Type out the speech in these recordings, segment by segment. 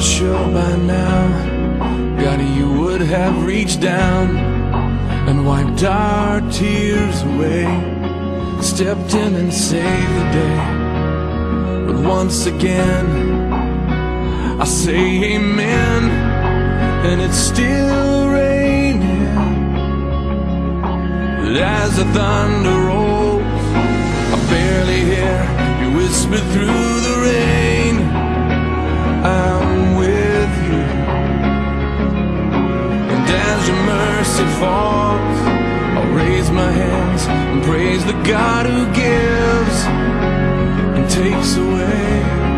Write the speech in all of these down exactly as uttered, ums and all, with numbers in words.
sure by now, God, you would have reached down and wiped our tears away, stepped in and saved the day. But once again, I say amen, and it's still raining. But as the thunder rolls, I barely hear you whisper through the rain, I'm with you. And as your mercy falls, I'll raise my hands and praise the God who gives and takes away.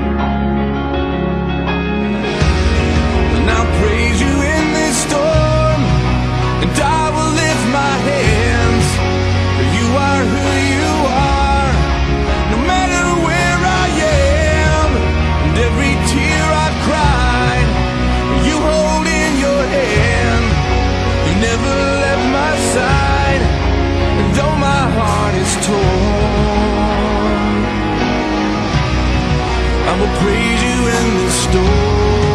And I'll praise you in this storm, and I will lift my hands, for you are who you are, no matter where I am. And every tear I've cried, you hold in your hand. You never left my side, and though my heart is torn, I will praise you in this storm.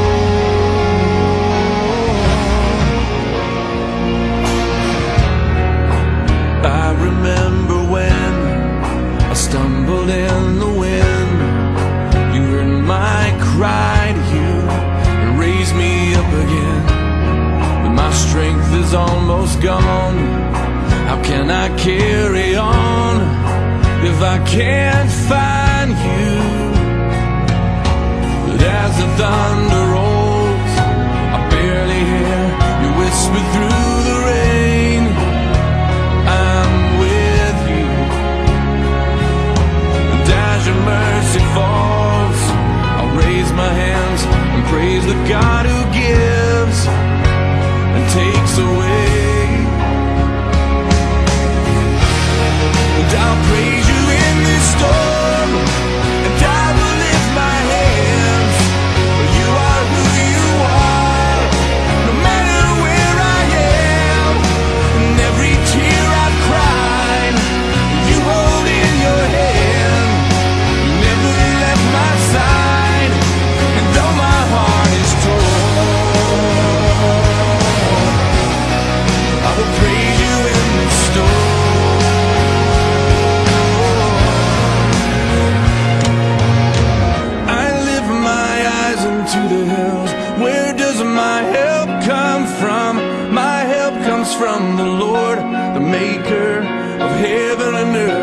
I remember when I stumbled in the wind, you heard my cry to you and raised me up again. But my strength is almost gone, how can I carry on if I can't find you? But as the thunder rolls, I barely hear you whisper through the rain, I'm with you. And as your mercy falls, I'll raise my hands and praise the God who gives and takes away. And I'll praise you in this storm, and I will lift my hands, for you are who you are, no matter where I am. And every tear I've cried, you hold in your hand. You never left my side, and though my heart is torn, I will praise you in this storm. To the hills, where does my help come from? My help comes from the Lord, the maker of heaven and earth.